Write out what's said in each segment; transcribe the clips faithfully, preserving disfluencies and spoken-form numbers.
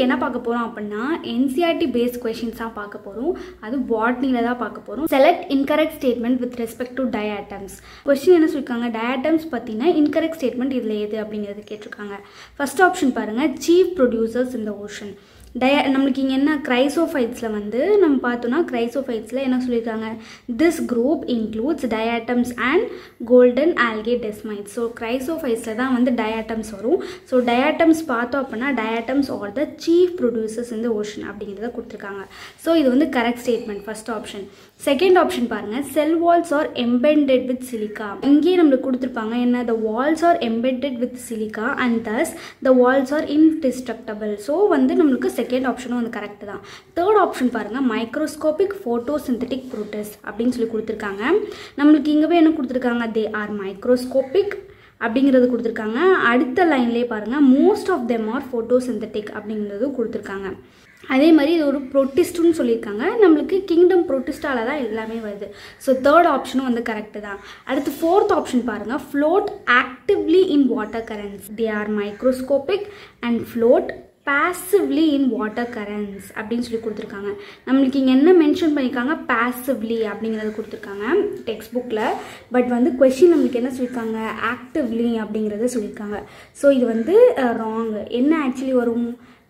நமக்கு என்ன பார்க்க போகிறோம் அப்படின்னா N C E R T based questions தான் பார்க்க போகிறோம். அது பாட்னியில் தான் பார்க்க போகிறோம். Select incorrect statement with respect to diatoms. Question என்ன சொல்லியிருக்காங்க, டயாட்டம்ஸ் பற்றினா இன்கரெக்ட் ஸ்டேட்மெண்ட் இதில் எது அப்படிங்கிறது கேட்டிருக்காங்க. ஃபர்ஸ்ட் ஆப்ஷன் பாருங்கள், chief producers in the ocean. டய நம்மளுக்கு இங்கே என்ன கிரைசோஃபைட்ஸில் வந்து நம்ம பார்த்தோன்னா கிரைசோஃபைட்ஸில் என்ன சொல்லியிருக்காங்க, this group includes diatoms and golden algae desmids. So கிரைசோஃபைட்ஸில் தான் வந்து டயாட்டம்ஸ் வரும். ஸோ டயாட்டம்ஸ் பார்த்தோம் அப்படின்னா diatoms are the chief producers இந்த ஓஷன் அப்படிங்கிறத கொடுத்துருக்காங்க. ஸோ இது வந்து correct statement first option. Second option பாருங்கள், cell walls are embedded with silica. இங்கேயே நம்மளுக்கு கொடுத்துருப்பாங்க என்ன, the walls are embedded with silica and thus the walls are indestructible. So வந்து நம்மளுக்கு செகண்ட் ஆப்ஷனும் வந்து கரெக்ட் தான். தேர்ட் ஆப்ஷன் பாருங்கள், மைக்ரோஸ்கோபிக் ஃபோட்டோசிந்தட்டிக் ப்ரோட்டஸ் அப்படின்னு சொல்லி கொடுத்துருக்காங்க. நம்மளுக்கு இங்கேவே என்ன கொடுத்துருக்காங்க, தே ஆர் மைக்ரோஸ்கோபிக் அப்படிங்கிறது கொடுத்துருக்காங்க. அடுத்த லைன்லேயே பாருங்கள், most of them are photosynthetic அப்படிங்கிறது கொடுத்துருக்காங்க. அதே மாதிரி இது ஒரு ப்ரோட்டிஸ்ட்டுன்னு சொல்லியிருக்காங்க. நம்மளுக்கு கிங்டம் ப்ரோட்டிஸ்டால தான் எல்லாமே வருது. ஸோ தேர்ட் ஆப்ஷனும் வந்து கரெக்டு தான். அடுத்து ஃபோர்த் ஆப்ஷன் பாருங்கள், float actively in water currents. They are microscopic and float passively in water currents அப்படின்னு சொல்லி கொடுத்துருக்காங்க. நம்மளுக்கு இங்கே என்ன மென்ஷன் பண்ணியிருக்காங்க, passively அப்படிங்கிறது கொடுத்துருக்காங்க டெக்ஸ்ட் புக்கில். பட் வந்து கொஷின் நம்மளுக்கு என்ன சொல்லியிருக்காங்க, ஆக்டிவ்லி அப்படிங்கிறத சொல்லியிருக்காங்க. ஸோ இது வந்து ராங். என்ன ஆக்சுவலி வரும்,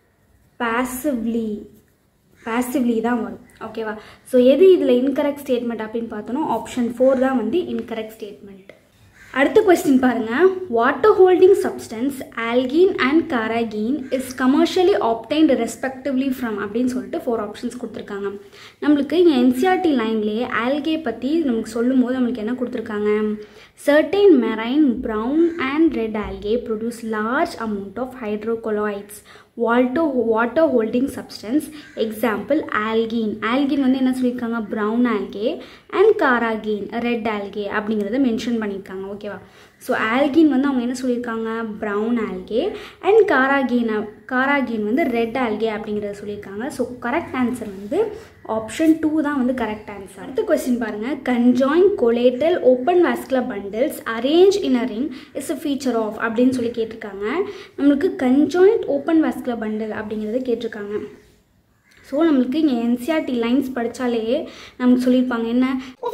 passively passively தான் வரும். ஓகேவா? ஸோ எது இதில் இன்கரெக்ட் ஸ்டேட்மெண்ட் அப்படின்னு பார்த்தோன்னா ஆப்ஷன் ஃபோர் தான் வந்து இன்கரெக்ட் ஸ்டேட்மெண்ட். அடுத்த கொஸ்டின் பாருங்கள், water holding substance algin and carrageen is commercially obtained respectively from அப்படின்னு சொல்லிட்டு ஃபோர் ஆப்ஷன்ஸ் கொடுத்துருக்காங்க. நம்மளுக்கு இங்கே N C E R T லைன்லேயே ஆல்கே பற்றி நமக்கு சொல்லும் போது நம்மளுக்கு என்ன கொடுத்துருக்காங்க, certain marine brown and red algae produce large amount of hydrocolloids, water water holding substance, example algene. algene வந்து என்ன சொல்லியிருக்காங்க, brown algae and carrageen red algae அப்படிங்கிறத மென்ஷன் பண்ணியிருக்காங்க. ஓகேவா? ஸோ ஆல்கீன் வந்து அவங்க என்ன சொல்லியிருக்காங்க, brown algae and carrageen carrageen வந்து ரெட் ஆல்கே அப்படிங்கிறத சொல்லியிருக்காங்க. ஸோ கரெக்ட் ஆன்சர் வந்து ஆப்ஷன் டூ தான் வந்து கரெக்ட் ஆன்சர். அடுத்த கொஸ்டின் பாருங்கள், conjoint collateral open vascular bundles arranged in a ring is a feature of அப்படின்னு சொல்லி கேட்டிருக்காங்க. நம்மளுக்கு கன்ஜாயின்ட் ஓப்பன் வாஸ்குலர் பண்டில் அப்படிங்கிறத கேட்டிருக்காங்க. ஸோ நம்மளுக்கு இங்கே N C E R T lines படித்தாலே நமக்கு சொல்லியிருப்பாங்க என்ன,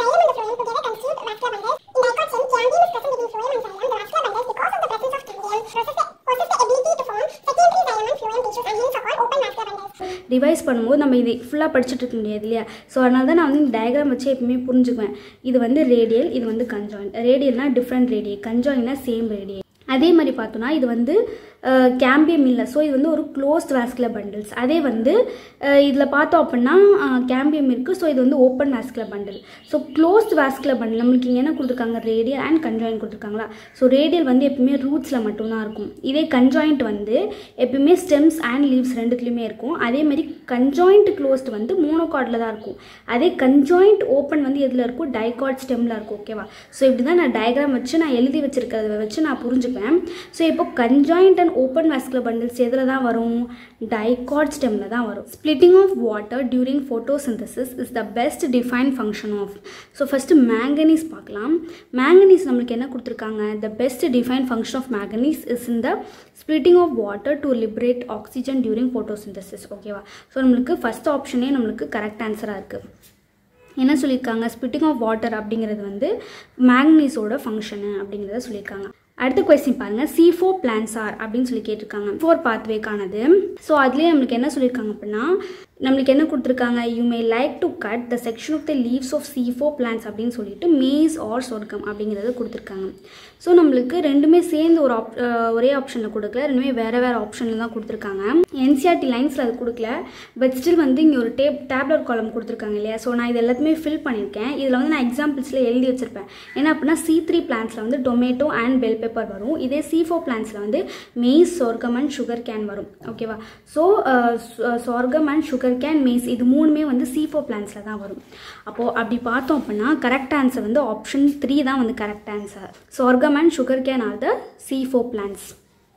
ரிவைஸ் பண்ணும்போது நம்ம இது ஃபுல்லாக படிச்சுட்டு இருக்க முடியாது இல்லையா? ஸோ அதனால தான் நான் வந்து இந்த டயக்ராம் வச்சு எப்பவுமே புரிஞ்சுக்குவேன். இது வந்து ரேடியல், இது வந்து கன்ஜாயின். ரேடியல்னா டிஃப்ரெண்ட் ரேடியே, கன்ஜாயின்னா சேம் ரேடியே. அதே மாதிரி பார்த்தோன்னா இது வந்து கேம்பியம் இல்லை. ஸோ இது வந்து ஒரு க்ளோஸ்ட் வாஸ்குலர் பண்டில்ஸ். அதே வந்து இதில் பார்த்தோம் அப்படின்னா கேம்பியம் இருக்குது. ஸோ இது வந்து open vascular bundle. So closed vascular bundle நம்மளுக்கு இங்கே என்ன கொடுத்துருக்காங்க, ரேடியல் அண்ட் கன்ஜாயின்ட் கொடுத்துருக்காங்களா. ஸோ ரேடியல் வந்து எப்பவுமே ரூட்ஸில் மட்டும்தான் இருக்கும். இதே கன்ஜாயிண்ட் வந்து எப்பவுமே ஸ்டெம்ஸ் அண்ட் லீவ்ஸ் ரெண்டுத்துலையுமே இருக்கும். அதே மாதிரி கன்ஜாயிண்ட் க்ளோஸ்ட் வந்து மோனோகார்டில் தான் இருக்கும். அதே கன்ஜாயிண்ட் ஓப்பன் வந்து எதில் இருக்கும், டைகார்ட் ஸ்டெம்மில் இருக்கும். ஓகேவா? ஸோ இப்படி தான் நான் டயக்ராம் வச்சு நான் எழுதி வச்சுருக்கிறத வச்சு நான் புரிஞ்சுப்பேன். ஸோ இப்போ conjoint and open vascular bundles எதில் தான் வரும், டைகார்ட் ஸ்டெம்மில் தான் வரும். Splitting of water during photosynthesis is the best defined function of. So first manganese பார்க்கலாம். மேங்கனீஸ் நம்மளுக்கு என்ன கொடுத்துருக்காங்க, the best defined function of manganese is in the splitting of water to liberate oxygen during photosynthesis. ஓகேவா? So நம்மளுக்கு first ஆப்ஷனே நம்மளுக்கு correct ஆன்சராக இருக்குது. என்ன சொல்லியிருக்காங்க, ஸ்பிளிட்டிங் ஆஃப் வாட்டர் அப்படிங்கிறது வந்து மேங்கனீஸோட ஃபங்க்ஷனு அப்படிங்கிறத சொல்லியிருக்காங்க. அடுத்த கொஸ்டின் பாருங்க, சி ஃபோர் பிளான்ஸ் ஆர் அப்படின்னு சொல்லி கேட்டிருக்காங்க. ஃபோர் பாத்வேக்கானது. ஸோ அதுலேயே நம்மளுக்கு என்ன சொல்லியிருக்காங்க அப்படின்னா, நம்மளுக்கு என்ன கொடுத்துருக்காங்க, you may like to cut the section of the leaves of C four plants அப்படின்னு சொல்லிட்டு மேஸ் ஆர் சொர்க்கம் அப்படிங்கிறத கொடுத்துருக்காங்க. ஸோ நம்மளுக்கு ரெண்டுமே சேர்ந்து ஒரு ஆப் ஒரே ஆப்ஷனில் கொடுக்கல, ரெண்டுமே வேறு வேறு ஆப்ஷனில் தான் கொடுத்துருக்காங்க. N C E R T லைன்ஸில் அது கொடுக்கல. பட் ஸ்டில் வந்து இங்கே ஒரு டேப் டேப்லர் காலம் கொடுத்துருக்காங்க இல்லையா? ஸோ நான் இது எல்லாத்தையுமே ஃபில் பண்ணியிருக்கேன். இதில் வந்து நான் எக்ஸாம்பிள்ஸில் எழுதி வச்சுருப்பேன். என்ன அப்படின்னா சி த்ரீ பிளான்ஸில் வந்து டொமேட்டோ அண்ட் பெல் பெப்பர் வரும். இதே சி ஃபோர் பிளான்ஸில் வந்து மேஸ், சொர்க்கம் அண்ட் சுகர் கேன் வரும். ஓகேவா? ஸோ சொர்க்கம் அண்ட் சுகர் கேன், மேஸ் இது மூணுமே வந்து சி ஃபோர் பிளான்ஸில் தான் வரும். அப்போது அப்படி பார்த்தோம் அப்படின்னா கரெக்ட் ஆன்சர் வந்து ஆப்ஷன் த்ரீ தான் வந்து correct answer. Sorghum and sugar cane are the C four plants.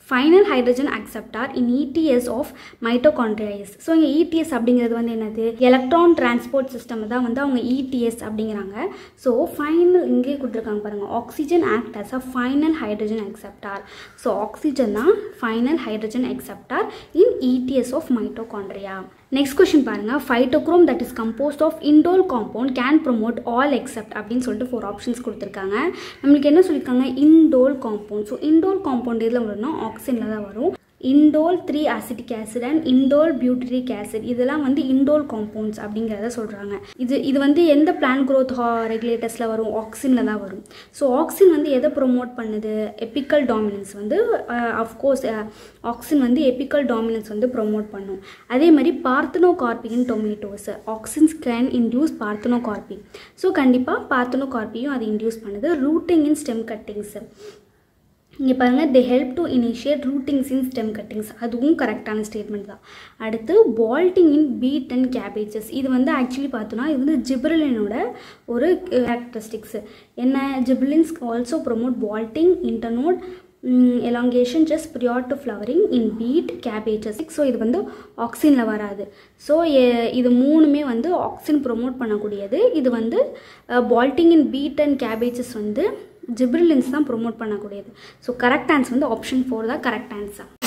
Final hydrogen acceptor in ETS of mitochondria is. So இங்கே இடிஎஸ் அப்படிங்கிறது வந்து என்னது, எலக்ட்ரான் டிரான்ஸ்போர்ட் சிஸ்டம் தான் வந்து அவங்க இடிஎஸ் அப்படிங்கிறாங்க. ஸோ ஃபைனல் இங்கே கொடுத்துருக்காங்க பாருங்கள், oxygen act as a final hydrogen acceptor. So oxygen தான் final hydrogen acceptor in ETS of mitochondria. Next question பாருங்கள், phytochrome that is composed of indole compound can promote all except அப்படின்னு சொல்லிட்டு four options கொடுத்துருக்காங்க. நம்மளுக்கு என்ன சொல்லியிருக்காங்க, indole compound. So indole compound இதில் வரும்னா ஆக்சிஜனில் தான் வரும். Indole three acetic acid and indole butyric acid இதெல்லாம் வந்து இண்டோல் காம்பவுண்ட்ஸ் அப்படிங்கிறத சொல்கிறாங்க. இது இது வந்து எந்த பிளான்ட் க்ரோத் ரெகுலேட்டர்ஸில் வரும், ஆக்சினில் தான் வரும். ஸோ ஆக்சின் வந்து எதை ப்ரொமோட் பண்ணுது, எபிக்கல் டாமினன்ஸ் வந்து அஃப்கோர்ஸ் ஆக்சின் வந்து எபிக்கல் டாமினன்ஸ் வந்து ப்ரொமோட் பண்ணும். அதே மாதிரி parthenocarpy in tomatoes, auxins can induce parthenocarpy. So கண்டிப்பாக பார்த்தனோகார்பியும் அது இன்டியூஸ் பண்ணுது. ரூட்டிங் இன் ஸ்டெம் கட்டிங்ஸ், இங்கே பாருங்கள், they help to initiate rootings in stem cuttings, அதுவும் கரெக்டான ஸ்டேட்மெண்ட் தான். அடுத்து bolting in beet and cabbages, இது வந்து ஆக்சுவலி பார்த்தோன்னா இது வந்து ஜிப்ரலினோட ஒரு கேரக்டரிஸ்டிக்ஸ். என்ன, gibberellins also promote bolting, internode elongation just prior to flowering in beet, cabbages. So இது வந்து ஆக்சினில் வராது. ஸோ இது மூணுமே வந்து ஆக்சின் ப்ரொமோட் பண்ணக்கூடியது. இது வந்து bolting in beet and cabbages வந்து ஜிப்ரலின்ஸ் தான் ப்ரொமோட் பண்ணக்கூடியது. ஸோ கரெக்ட் ஆன்சர் வந்து ஆப்ஷன் ஃபோர் தான் கரெக்ட் ஆன்சர்.